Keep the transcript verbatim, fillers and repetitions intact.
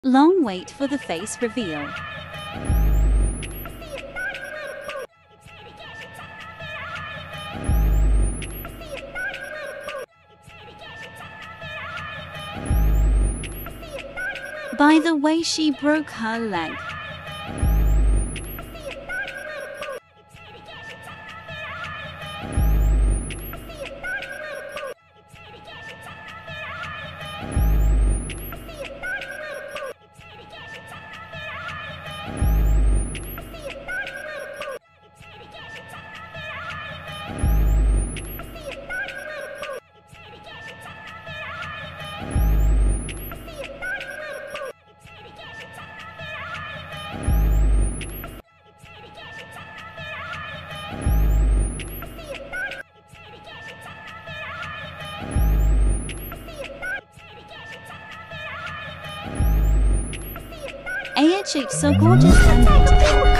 Long wait for the face reveal. By the way, she broke her leg. A H H so gorgeous and beautiful.